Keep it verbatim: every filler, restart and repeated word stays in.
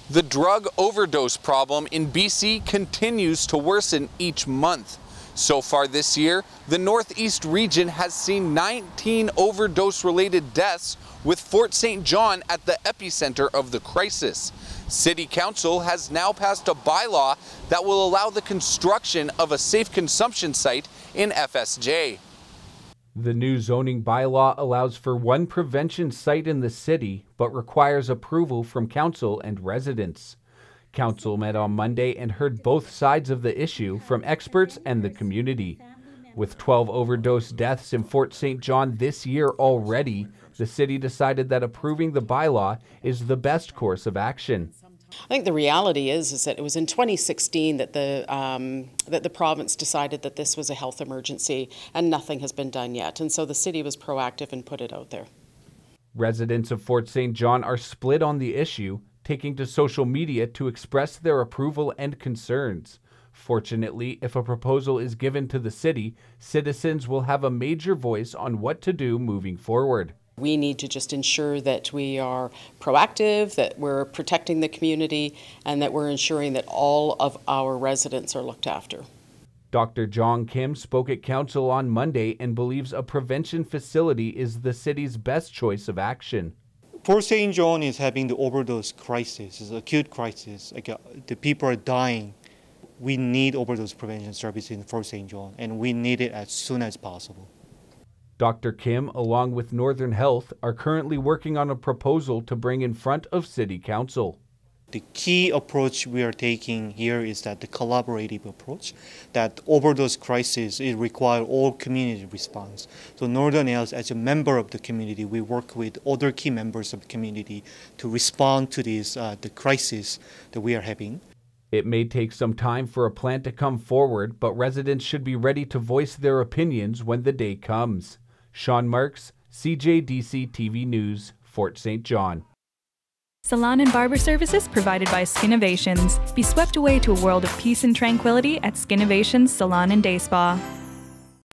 The drug overdose problem in B C continues to worsen each month. So far this year, the Northeast region has seen nineteen overdose-related deaths, with Fort Saint John at the epicenter of the crisis. City Council has now passed a bylaw that will allow the construction of a safe consumption site in F S J. The new zoning bylaw allows for one prevention site in the city, but requires approval from council and residents. Council met on Monday and heard both sides of the issue from experts and the community. With twelve overdose deaths in Fort Saint John this year already, the city decided that approving the bylaw is the best course of action. I think the reality is, is that it was in twenty sixteen that the, um, that the province decided that this was a health emergency, and nothing has been done yet. And so the city was proactive and put it out there. Residents of Fort Saint John are split on the issue, taking to social media to express their approval and concerns. Fortunately, if a proposal is given to the city, citizens will have a major voice on what to do moving forward. We need to just ensure that we are proactive, that we're protecting the community, and that we're ensuring that all of our residents are looked after. Doctor John Kim spoke at council on Monday and believes a prevention facility is the city's best choice of action. Fort Saint John is having the overdose crisis, it's an acute crisis. Like, uh, the people are dying. We need overdose prevention services in Fort Saint John, and we need it as soon as possible. Doctor Kim, along with Northern Health, are currently working on a proposal to bring in front of City Council. The key approach we are taking here is that the collaborative approach, that overdose crisis, it requires all community response. So Northern Health, as a member of the community, we work with other key members of the community to respond to this uh, the crisis that we are having. It may take some time for a plan to come forward, but residents should be ready to voice their opinions when the day comes. Sean Marks, C J D C T V News, Fort Saint John. Salon and barber services provided by Skinovations. Be swept away to a world of peace and tranquility at Skinovations Salon and Day Spa.